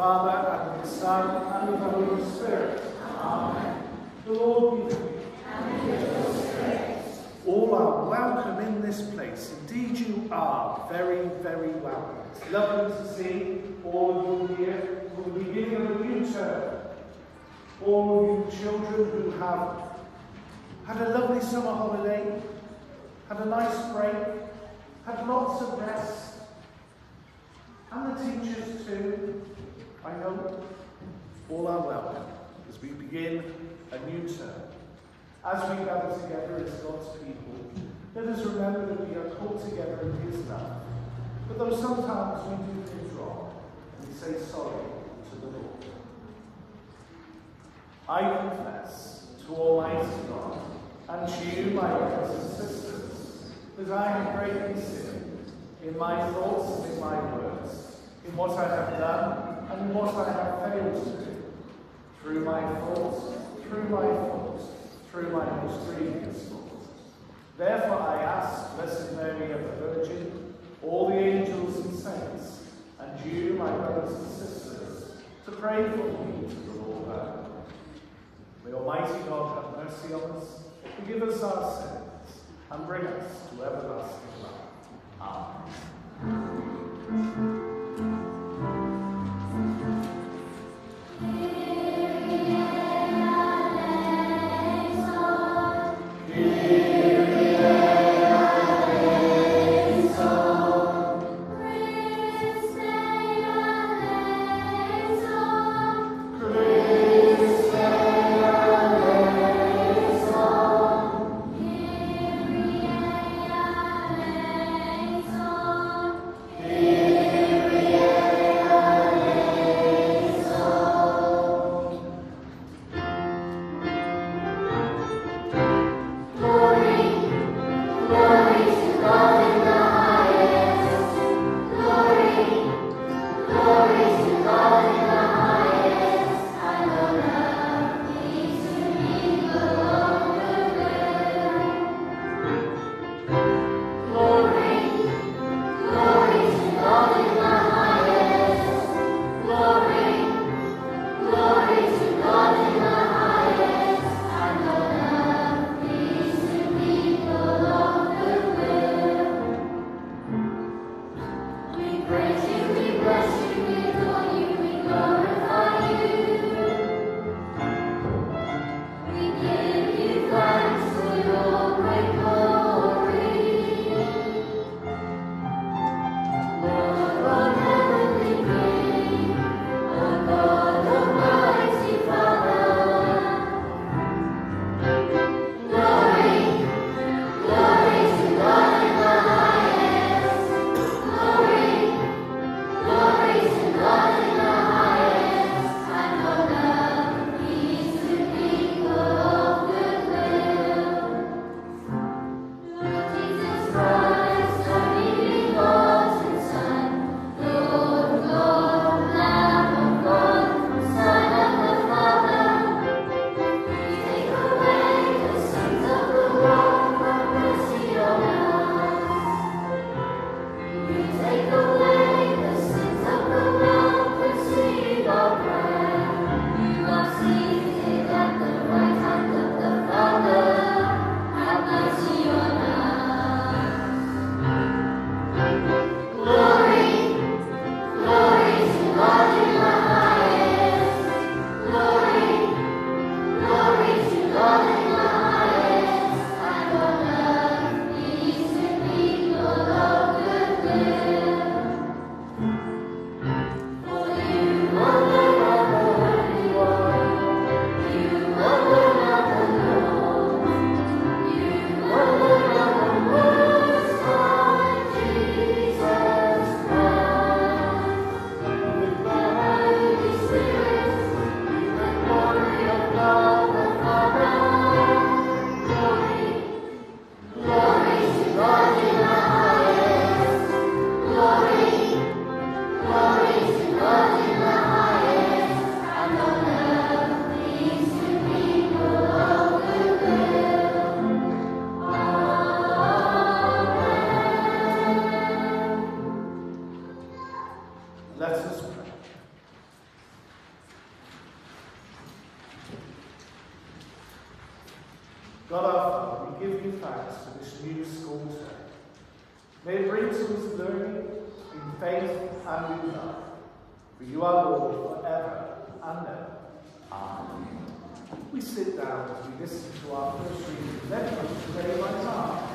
Father, and of the Son, and of the Holy Spirit. Amen. The Lord be with you. And with your spirit. All are welcome in this place. Indeed you are very, very welcome. It's lovely to see all of you here for the beginning of a new term. All of you children who have had a lovely summer holiday, had a nice break, had lots of rest, and the teachers too, I hope, all are welcome as we begin a new term. As we gather together as God's people, let us remember that we are called together in His love. But though sometimes we do things wrong, we say sorry to the Lord. I confess to Almighty God and to you, my brothers and sisters, that I have greatly sinned in my thoughts and in my words, in what I have done and in what I have failed to do, through my thoughts, through my faults, through my most grievous faults. Therefore I ask Blessed Mary, ever Virgin, all the angels and saints, and you, my brothers and sisters, to pray for me to the Lord our God. May Almighty God have mercy on us, forgive us our sins, and bring us to everlasting life. Amen. Amen. Spirit who is learning in faith and in love. For you are Lord forever and ever. Amen. We sit down as we listen to our first reading. Let us pray by heart.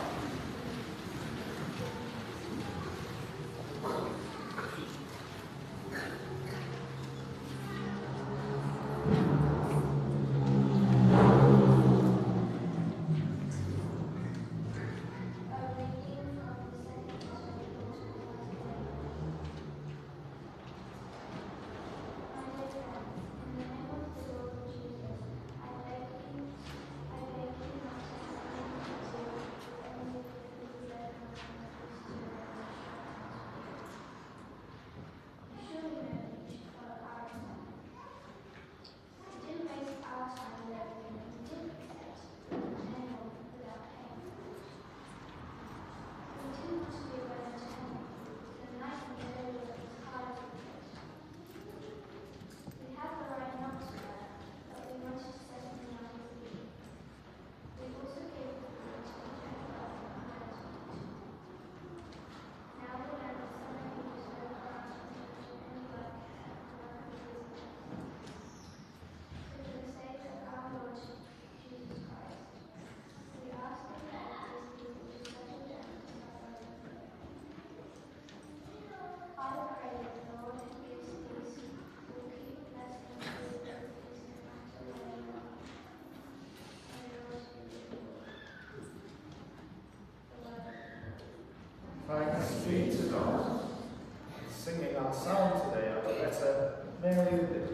Thanks be to God. Singing our psalm today out of the letter Mary Lily.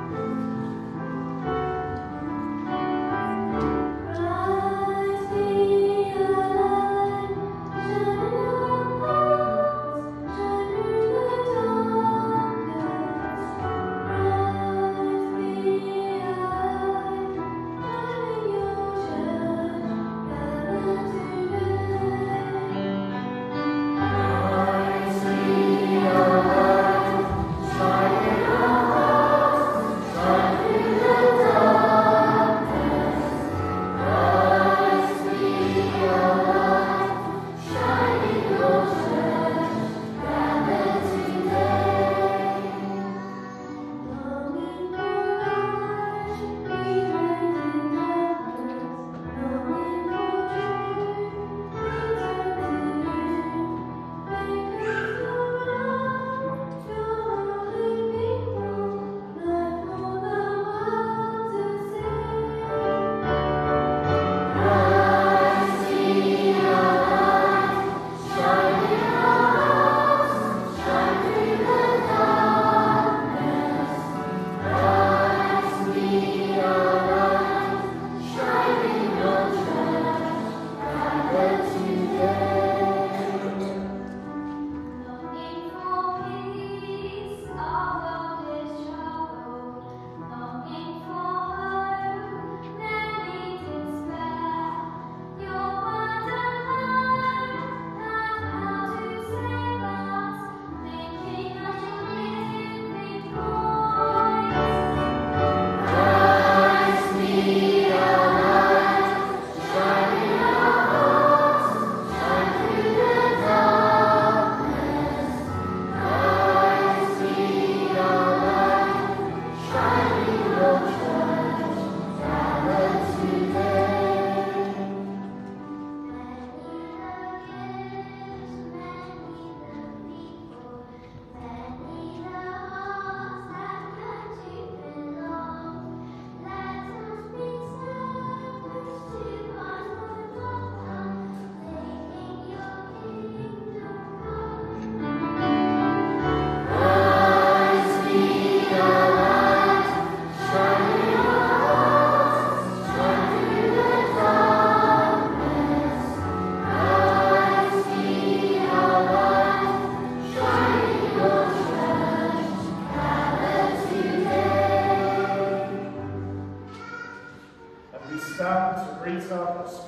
Be stand to greet our gospel.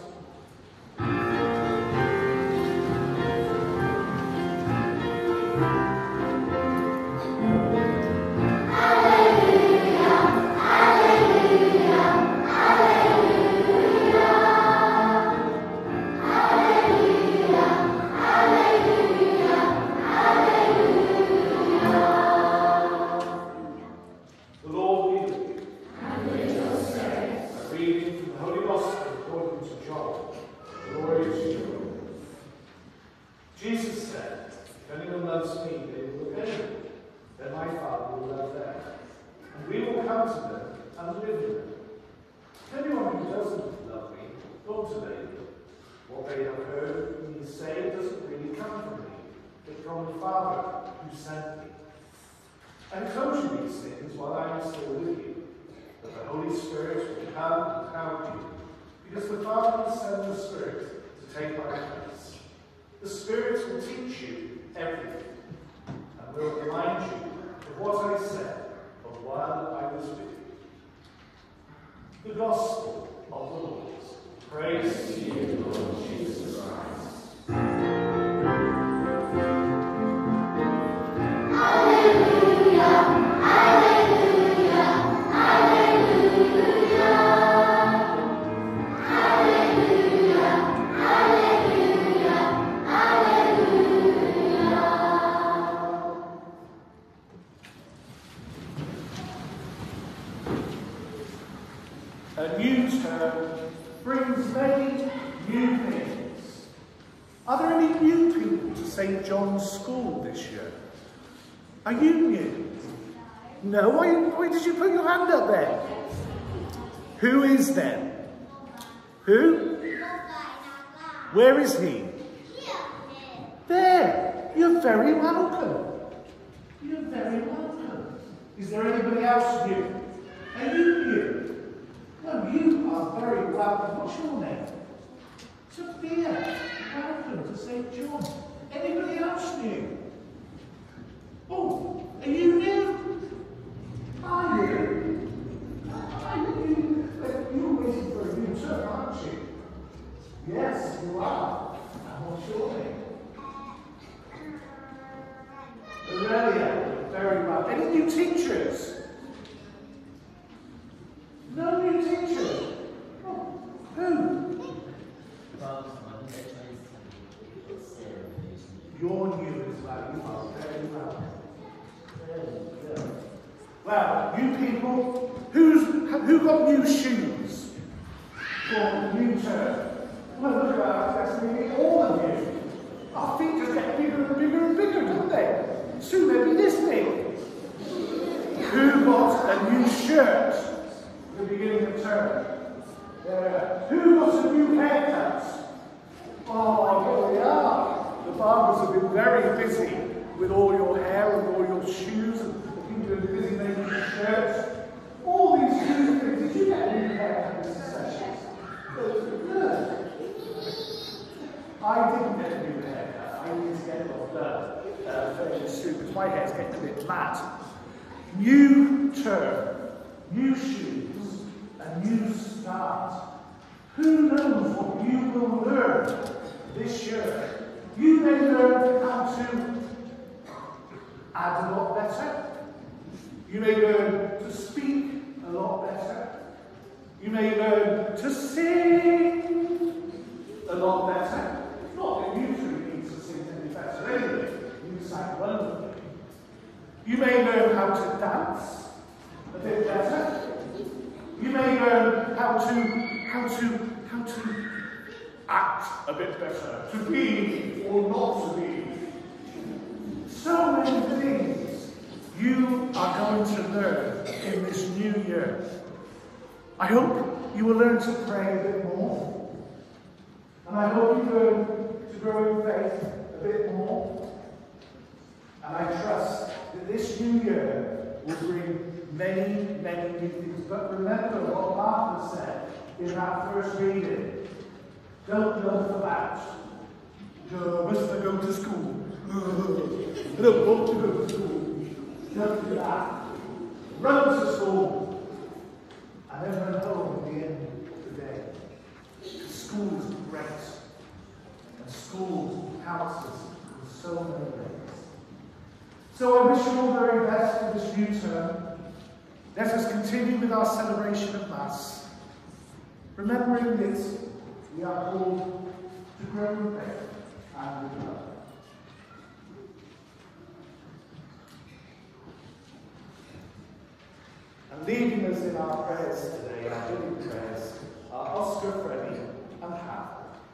Jesus said, if anyone loves me, they will obey me. Then my Father will love them. And we will come to them and live with them. If anyone who doesn't love me won't obey me. What they have heard me say doesn't really come from me, but from the Father who sent me. I told you these things while I am still with you, that the Holy Spirit will come and help you, because the Father will send the Spirit to take my place. The Spirit will teach you everything, and will remind you of what I said of while I was with you. The Gospel of the Lord. Praise to you, Lord Jesus Christ. A new term brings many new things. Are there any new people to St. John's School this year? Are you new? No? Why did you put your hand up there? Who is there? Who? Where is he? There. You're very welcome. You're very welcome. Is there anybody else new? Are you new? No, you are very welcome. What's your name? Sophia. Welcome to St. John. Anybody else new? Oh, are you new? Are you? You're waiting for a new turn, aren't you? Yes, you are. And what's your name? Aurelia. Very well. Any new teachers? No new teachers? Oh, who? You're new as well. You are very well. Very good. Well, you people, who got new shoes for the new term? Well, look at that. That's nearly all of you. Our feet just get bigger and bigger and bigger, don't they? Soon they'll be this big. Who got a new shirt at the beginning of term? Who got a new haircut? Oh, here we are. The barbers have been very busy with all your hair and all your shoes, and people have been busy making shirts. All these new things. Did you get a new haircut this session? Good. I didn't get a new haircut. I need to get it all done fairly soon because my hair's getting a bit flat. New term, new shoes, a new start. Who knows what you will learn this year? You may learn how to add a lot better. You may learn to speak a lot better. You may learn to sing a lot better. Not that you two need to sing any better anyway. You sang wonderfully. You may learn how to dance a bit better. You may learn how to act a bit better, to be or not to be. So many things you are going to learn in this new year. I hope you will learn to pray a bit more. And I hope you learn to grow in faith a bit more. And I trust that this new year will bring many, many new things. But remember what Martha said in that first reading. Don't go for that. Must I go to school? I don't want to go to school. Don't do that. Run to school. And then run home at the end of the day. your very best for this new term, let us continue with our celebration of Mass, remembering that we are called to grow in faith and in love. And leading us in our prayers today, our giving prayers, are Oscar, Freddie and Hannah.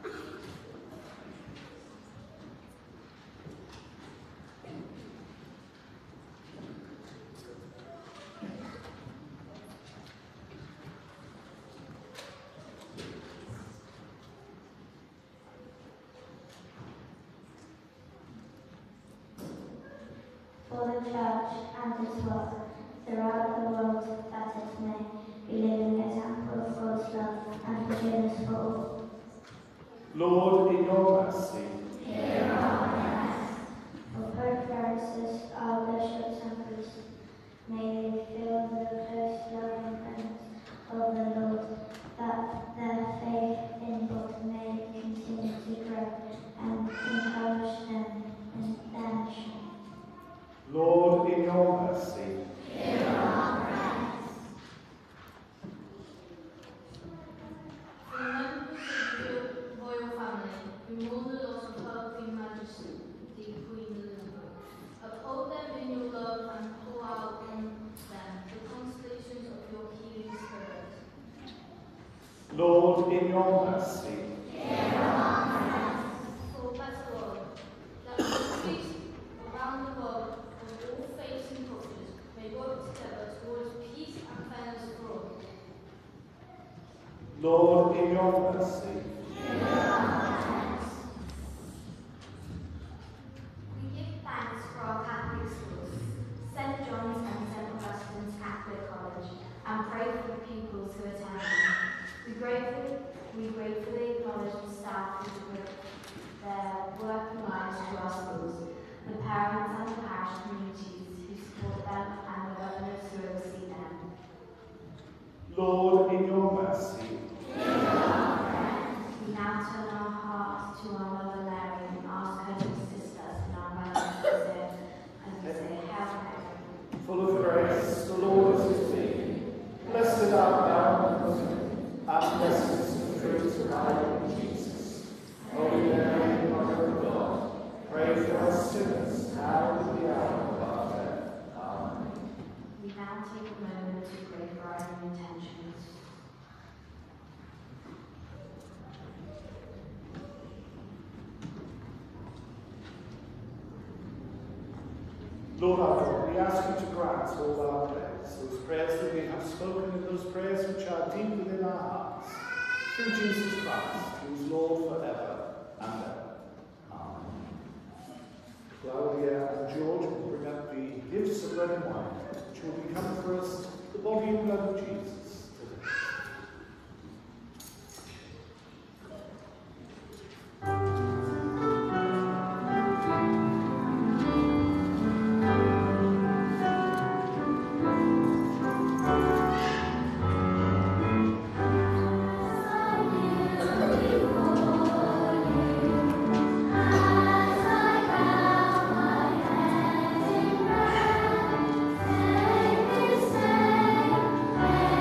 For the Church and its work throughout the world, that it may be living example of God's love and forgiveness for all. Lord, in your mercy, hear our prayers. For Pope Francis, our bishops and priests, may they feel the close loving presence of the Lord, that their faith in God may continue to grow and encourage them in their mission. Lord, in your mercy, hear our prayers. For members of the royal family who mourn the loss of her Queen Majesty, the Queen Elizabeth, uphold them in your love and pour out on them the consolations of your healing spirit. Lord, in your mercy, hear our prayers. For a better world, that countries around the world of all faiths and cultures may work together towards peace and fairness for all. Lord, in your mercy, hear our prayers. We give thanks for our Catholic schools, St. John's and St. Augustine's Catholic College, and pray for the pupils who attend them. We gratefully acknowledge the staff who devote their working lives to our schools, the parents and the parish communities who support them, and the governors who oversee them. Lord, in your mercy, hear our prayers. We now turn our hearts to our Mother Mary and ask her to assist us in our prayers as we say, Hail Mary, full of grace, the Lord is with thee. Blessed art thou among women, and blessed is the fruit of thy womb, Jesus. Holy Mary, Mother of God, pray for us sinners, now and at the hour of our death. Amen. we now take a moment to pray for our own intentions. Lord our God, we ask you to grant all our prayers, those prayers that we have spoken and those prayers which are deep within our hearts, through Jesus Christ, who is Lord forever and ever. Amen. Claudia and George will bring up the gifts of bread and wine, which will become for us the body and blood of Jesus today. As I bow my head in prayer,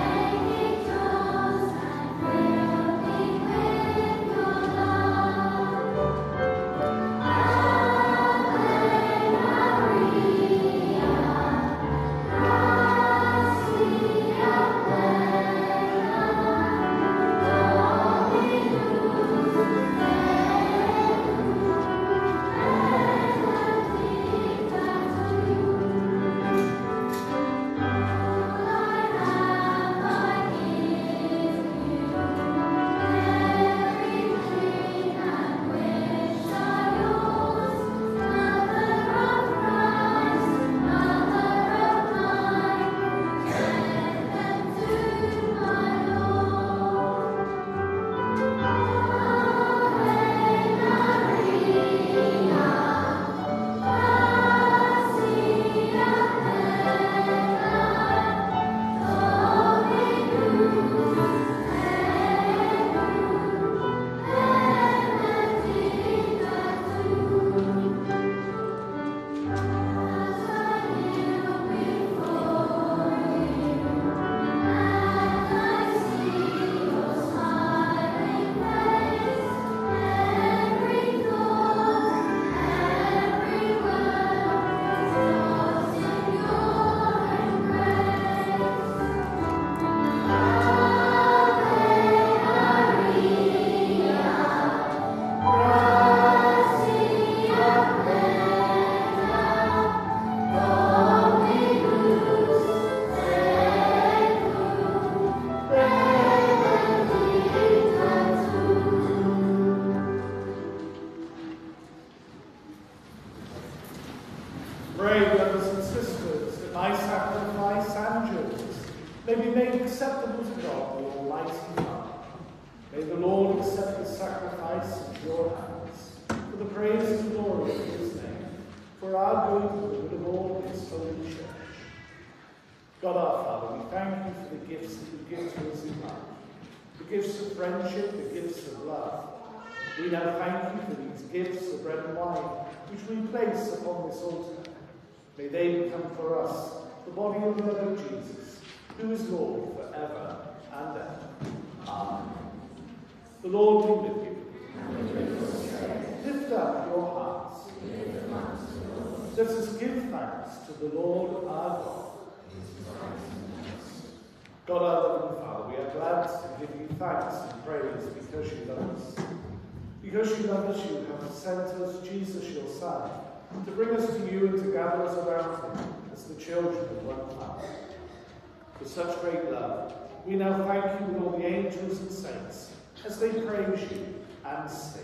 acceptable to God, the Almighty Father. May the Lord accept the sacrifice into your hands, for the praise and glory of his name, for our good and the good of all his holy church. God our Father, we thank you for the gifts that you give to us in life, the gifts of friendship, the gifts of love. We now thank you for these gifts of bread and wine, which we place upon this altar. May they become for us the body and blood of Jesus, who is Lord forever and ever. Amen. The Lord be with you. Lift up your hearts. Let us give thanks to the Lord our God. God our loving Father, we are glad to give you thanks and praise because you love us. Because you love us, you have sent us Jesus, your Son, to bring us to you and to gather us around him as the children of one Father. For such great love, we now thank you with all the angels and saints as they praise you and sing.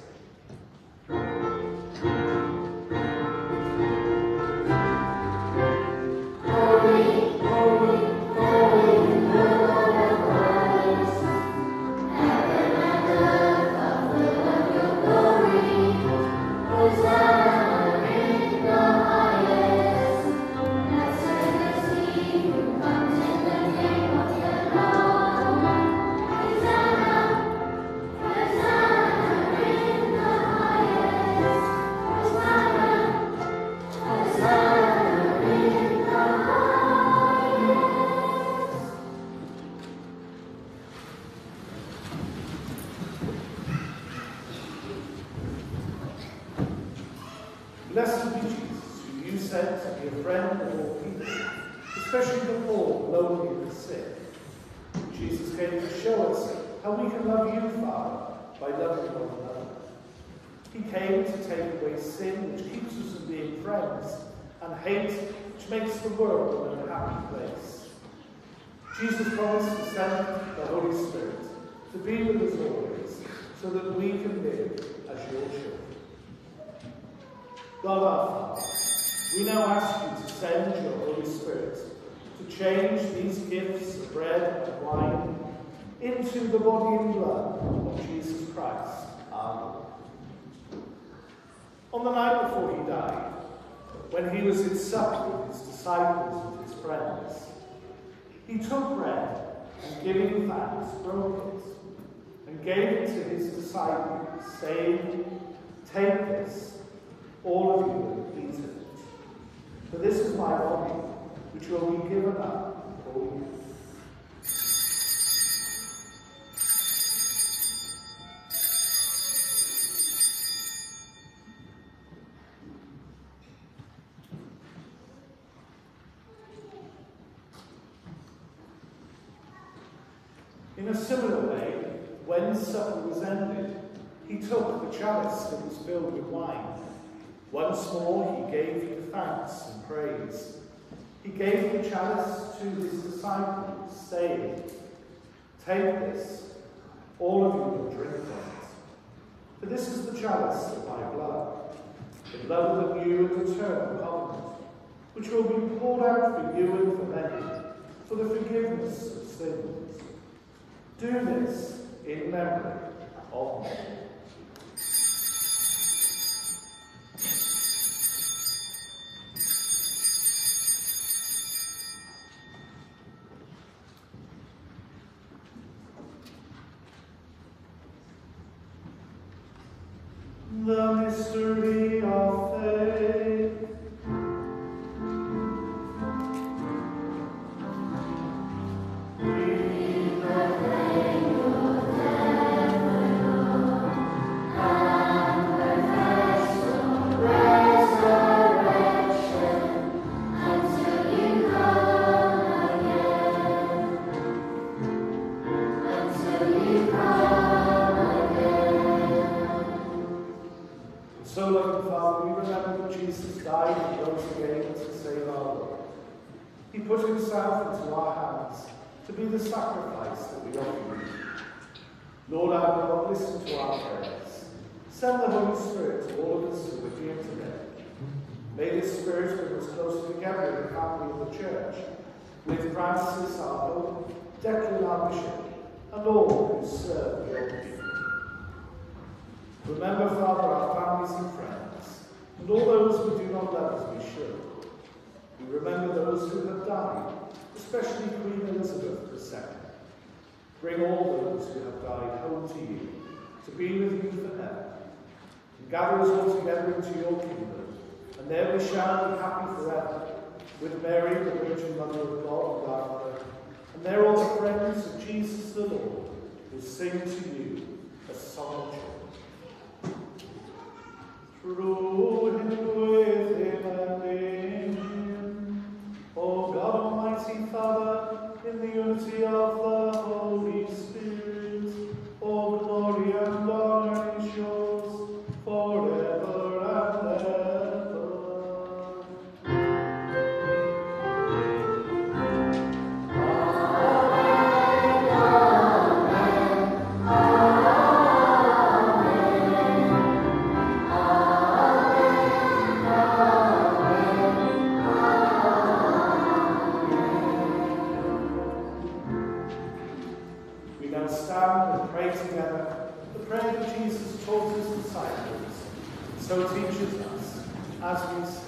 Blessed be Jesus, whom you sent to be a friend of all people, especially the poor, the lonely, and the sick. Jesus came to show us how we can love you, Father, by loving one another. He came to take away sin, which keeps us from being friends, and hate, which makes the world an unhappy place. Jesus promised to send the Holy Spirit to be with us always, so that we can live as your children. God our Father, we now ask you to send your Holy Spirit to change these gifts of bread and wine into the body and blood of Jesus Christ, our Lord. On the night before he died, when he was at supper with his disciples and his friends, he took bread and, giving thanks, broke it and gave it to his disciples, saying, "Take this, all of you, and eat it. For this is my body, which will be given up for you." In a similar way, when supper was ended, he took the chalice that was filled with wine. Once more he gave you thanks and praise. He gave the chalice to his disciples, saying, "Take this, all of you, and drink from it. For this is the chalice of my blood, the blood of the new and eternal covenant, which will be poured out for you and for many, for the forgiveness of sins. Do this in memory of me." The mystery of faith. We proclaim your death, Lord, and profess your resurrection until you come again. Until you come again. So, loving Father, we remember that Jesus died and rose again to save our world. He put himself into our hands to be the sacrifice that we offer you. Lord our God, listen to our prayers. Send the Holy Spirit to all of us who are here today. May this Spirit bring us closer together in the family of the Church, with Francis, our Pope, Declan, our bishop, and all who serve your people. Remember, Father, our families and friends, and all those we do not love as we should. We remember those who have died, especially Queen Elizabeth II. Bring all those who have died home to you, to be with you forever. And gather us all together into your kingdom, and there we shall be happy forever, with Mary, the Virgin Mother of God and our Mother, and there all the friends of Jesus the Lord, who sing to you a song of joy. Through him, with him, and in him, O God Almighty Father, in the unity of the Holy Spirit, all glory and honor is yours forever and ever. So teaches us as we sing.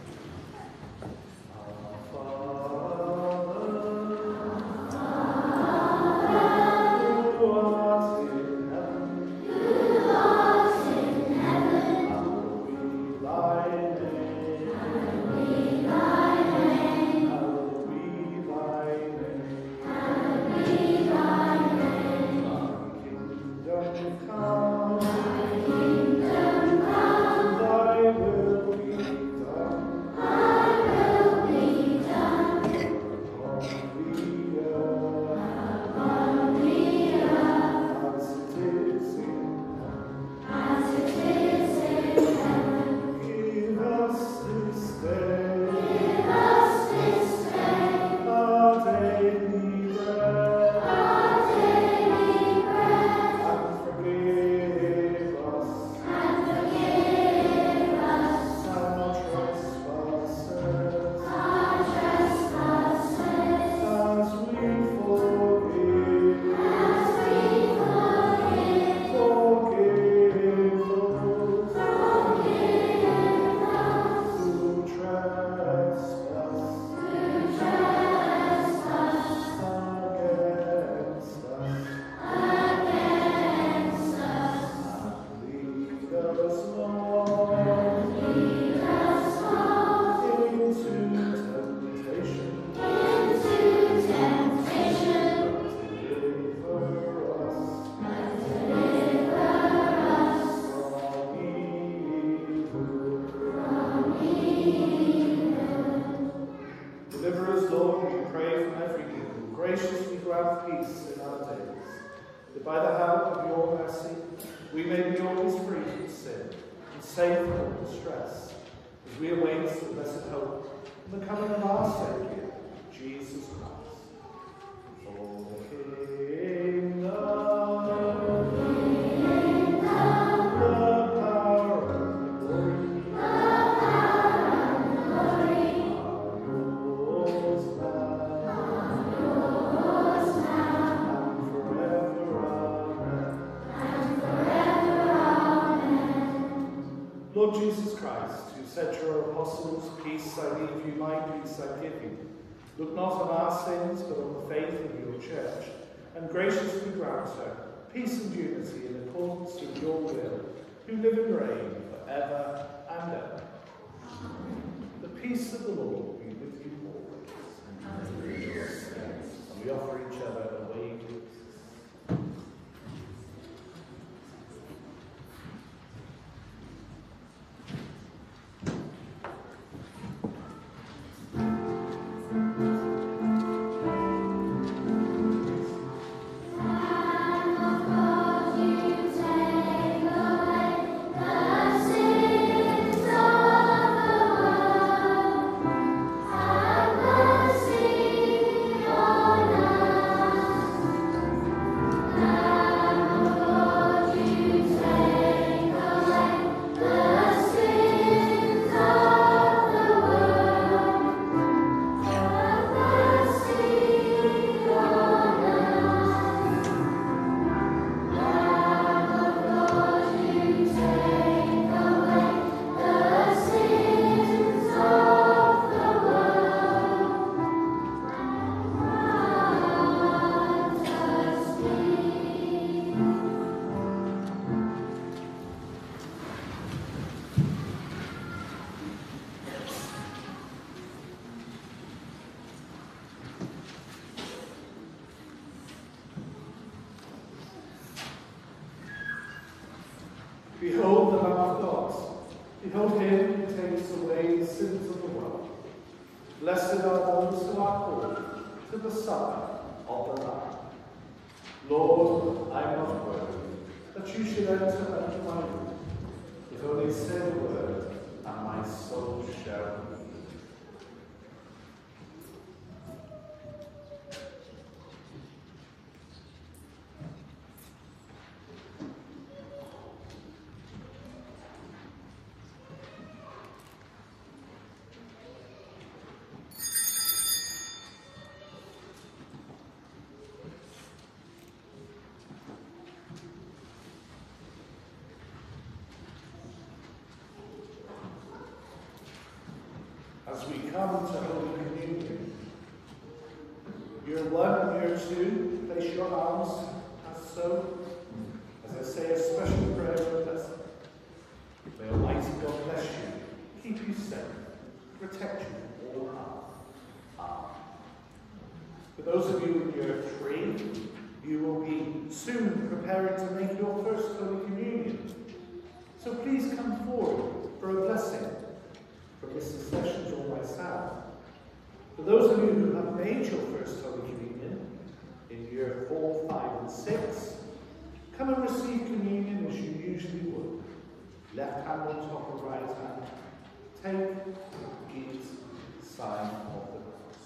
Lord Jesus Christ, who said to your apostles, "Peace I leave you, my peace I give you," look not on our sins, but on the faith of your church, and graciously grant her peace and unity in accordance with your will, who live and reign forever and ever. Amen. The peace of the Lord be with you always. And with your spirit. And we offer each other a wave of peace. Mercy, oh, Behold the Lamb of God. Behold him who takes away the sins of the world. Blessed are those who are called to the supper of the Lamb. Lord, I am not worthy that you should enter into my room, but only say a word, and my soul shall be. As we come to Holy Communion, year 1 and year 2, place your arms as so, as I say a special prayer of blessing. May Almighty God bless you, keep you safe, protect you all harm. Amen. For those of you in year 3, you will be soon preparing to make your first Holy Communion. So please come forward for a blessing from Mrs. Sessions or myself. For those of you who have made your first Holy Communion in year 4, 5 and 6, come and receive communion as you usually would. Left hand on top of right hand. Take, eat, sign of the cross.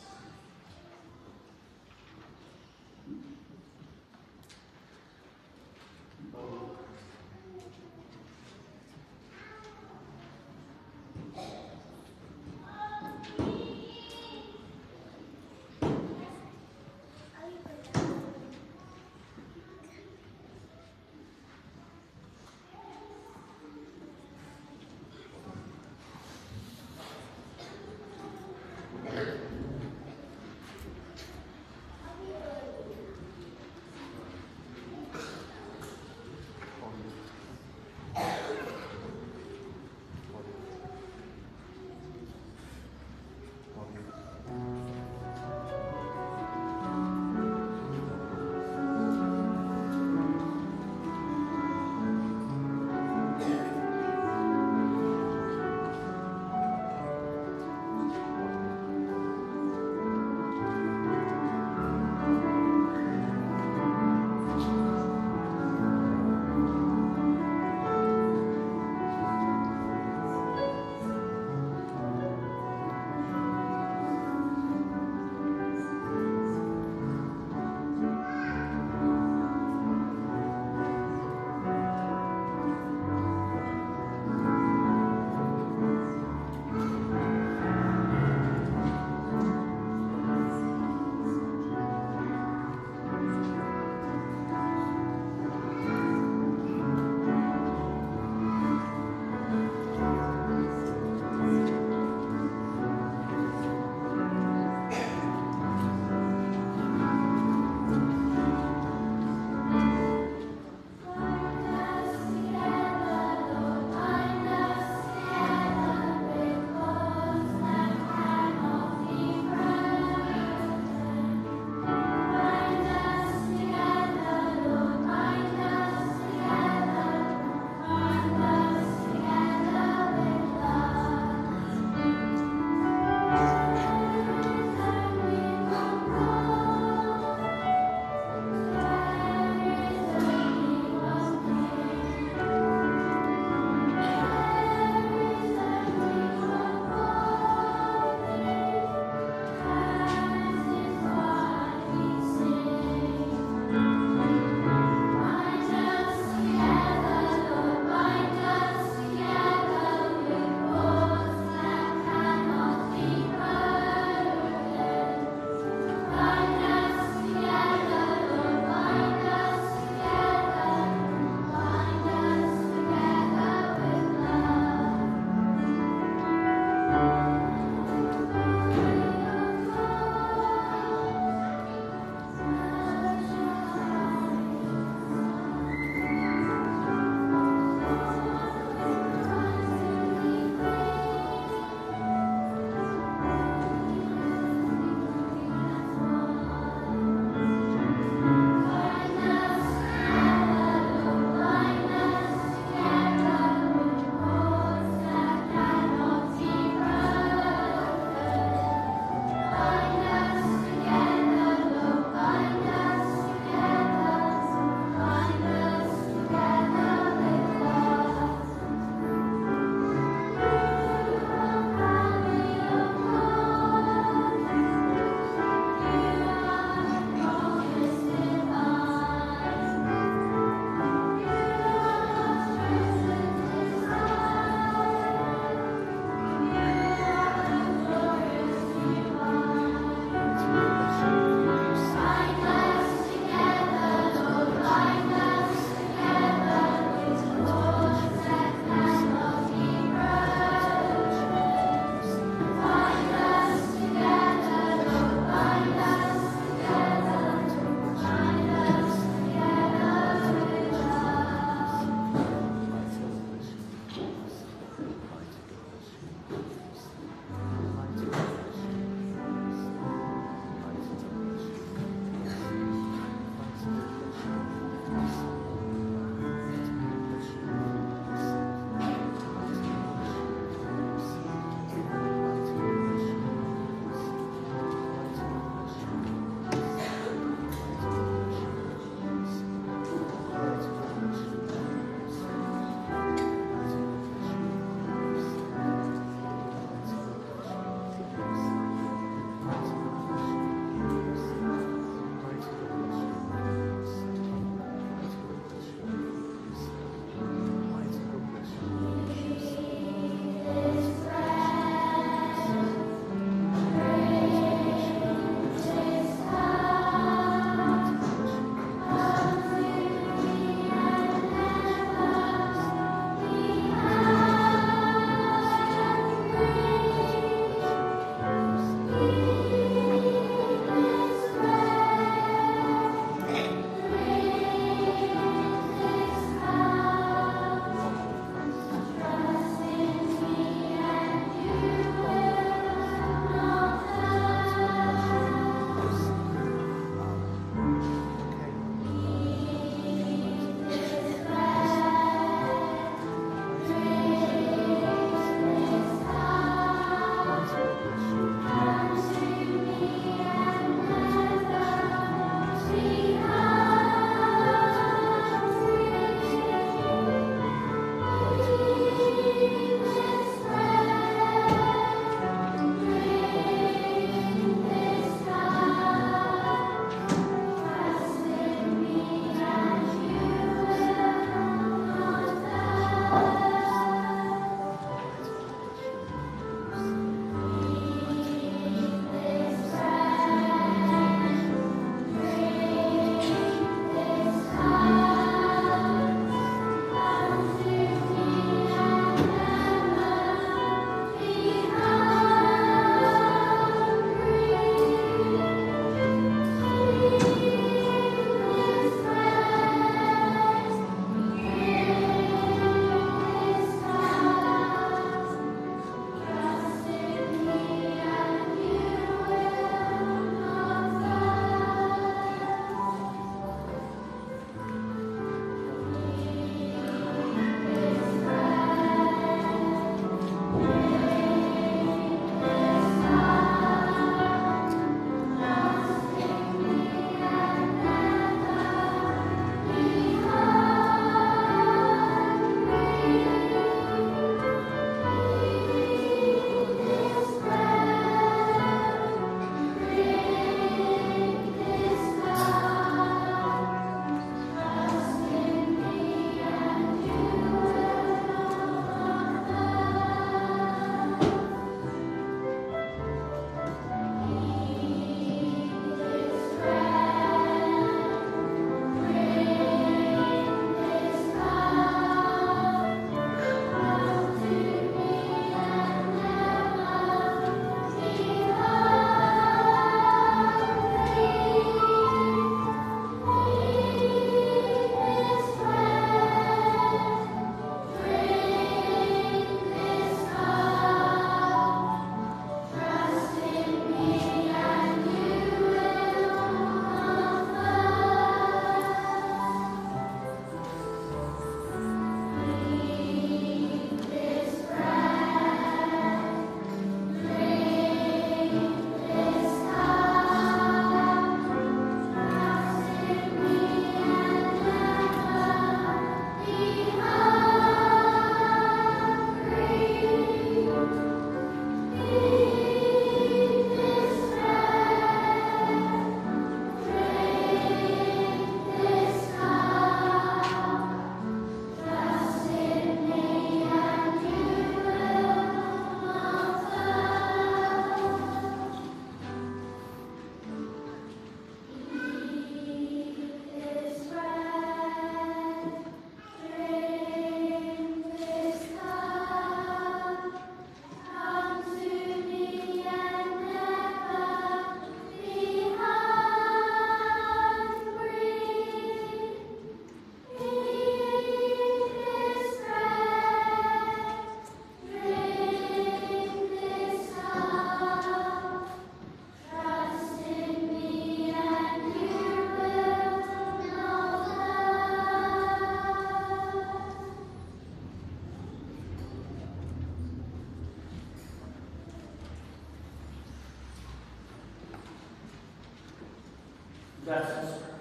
Let us pray.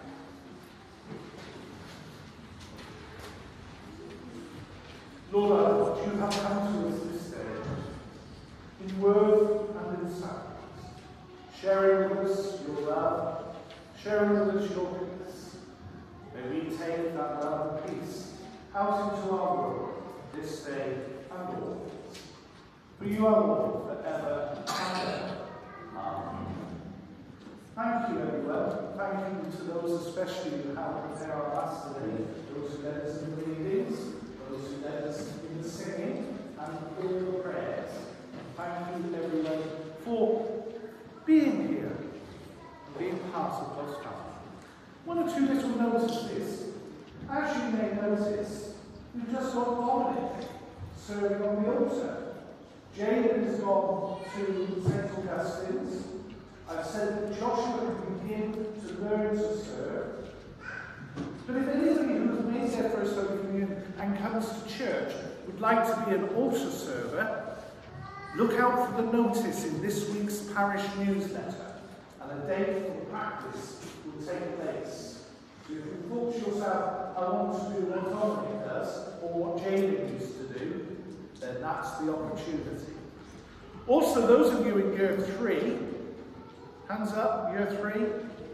Lord our God, you have come to us this day, in word and in sacrament, sharing with us your love, sharing with us your peace. May we take that love and peace out into our world this day and always. For you are Lord forever and ever. Amen. Thank you, everyone. Thank you to those especially who have prepared our Mass today, those who led us in the readings, those who led us in the singing, and all the prayers. Thank you, everyone, for being here and being part of God's family. One or two little notices. As you may notice, we've just got Dominic serving on the altar. Jane has gone to St. Augustine's. I've said that Joshua can begin to learn to serve. But if anybody who has made their first Holy Communion and comes to church would like to be an altar server, look out for the notice in this week's parish newsletter, and a date for the practice will take place. So if you thought to yourself, I want to do what Dominic does, or what Jamie used to do, then that's the opportunity. Also, those of you in Year 3, hands up, Year 3.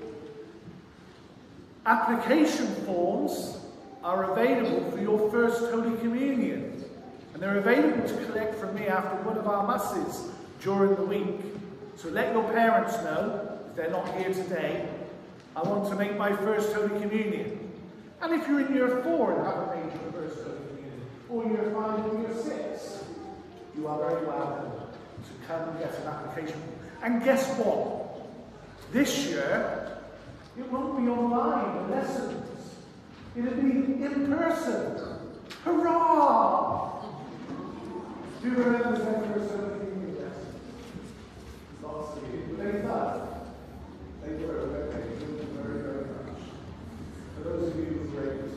Application forms are available for your first Holy Communion. And they're available to collect from me after one of our masses during the week. So let your parents know, if they're not here today, I want to make my first Holy Communion. And if you're in Year 4 and haven't made your first Holy Communion, or Year 5 or Year 6, you are very welcome to come and get an application form. And guess what? This year, it won't be online, the lessons. It'll be in person. Hurrah! Do you remember the first Holy Communion lesson? Lots of you. Were they fun? They were, weren't they? Thank you very, very much. For those of you who were able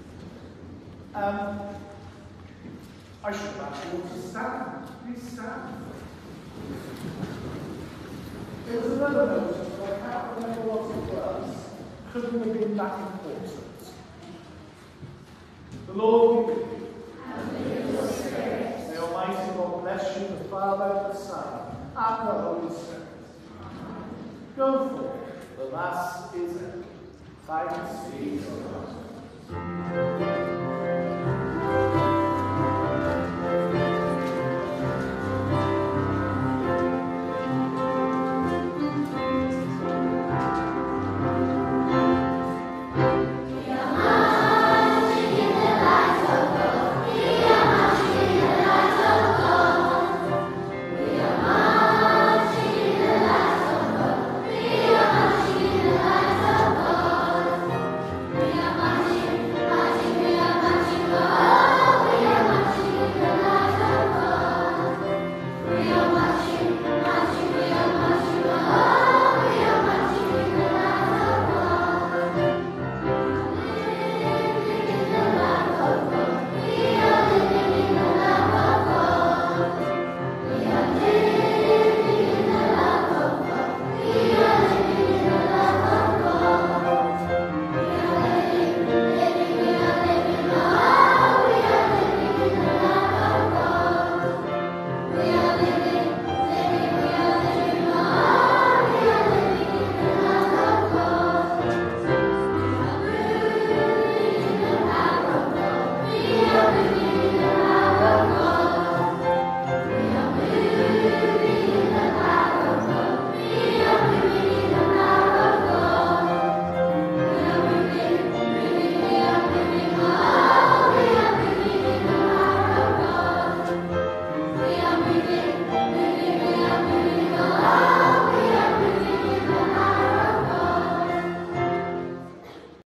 to. I should ask you all to stand. Please stand. There was another notice, but I can't remember what it was. Couldn't have been that important. The Lord be with you. And with your spirit. May Almighty God bless you, the Father, the Son, and the Holy Spirit. Go forth. The Mass is ended. Thanks be to God.